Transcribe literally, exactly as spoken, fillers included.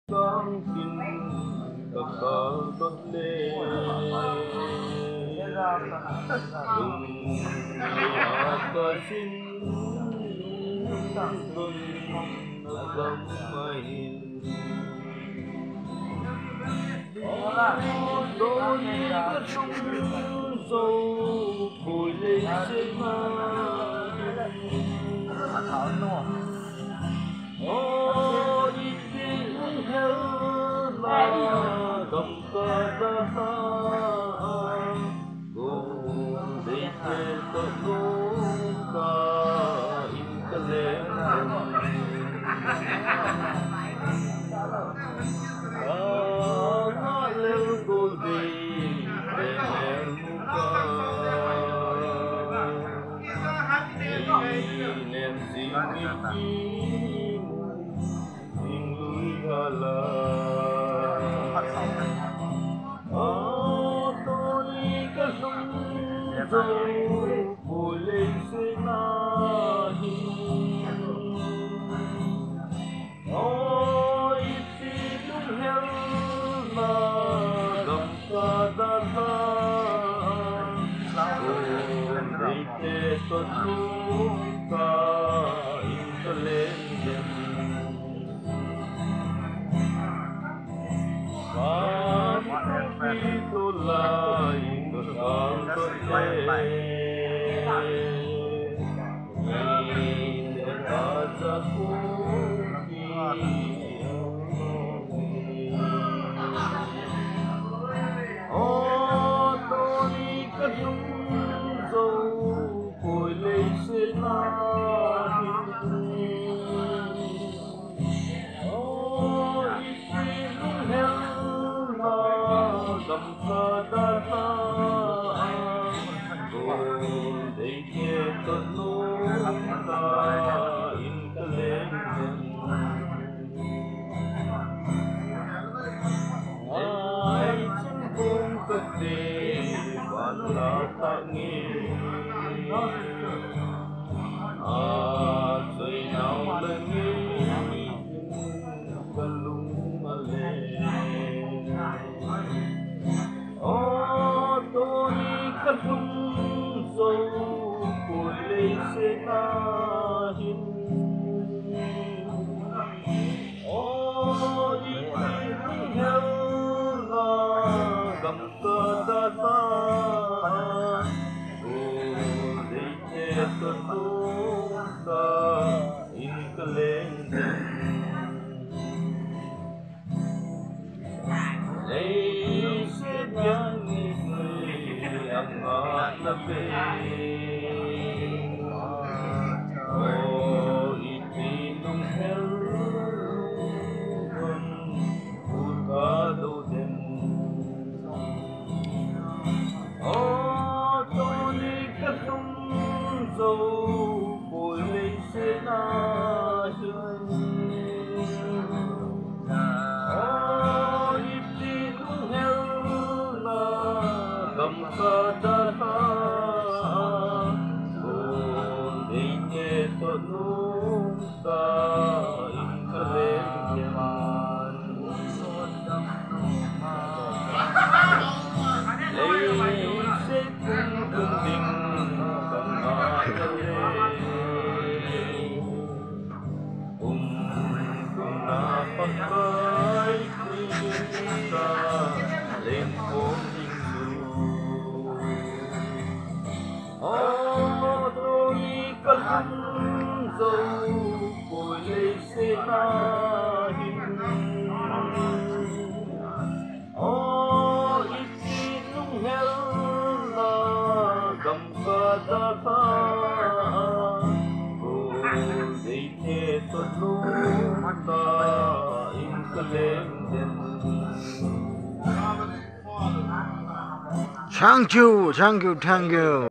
con kinh tất cả bất lệ đừng apa sin tanggung agam main đôi cất sung sâu bồi lên trên má oh itin hel ma gam ka da ha go de te to no ka in ka le ah na le go de te mu ka nem si mi oh tôi có sung rồi bồi lên sẽ nahi oh iti lung hel na gam ka da ha oh ite to lung ka intelligent Itulah ingkang terbaik. Ini kazaku oh Tony kadung zau koi lei se nahi oh itin hel gam ka da ha go de ke to no ta in ka le ai chin kung ka de ban la ta ngi a choi nau le ngi ka lung a le oh tôi cất sung sâu bồi lên sẽ nahi oh itin hel na gam ka da ha oh de te to no ka in ka leng Ei se biani ang alabe oh itinong helon putado din oh toni kasung so buli sinahin gam ka da ha oh de ke to no ta in ka le man lei se kung kung ding kang a ka le um kung na pagkay kita len kong oh tôi có sung dâu bồi lên sẽ nahi oh itin lung hel na gam ka da ha oh de te to no ta in ka leng den Thank you, thank you, thank you.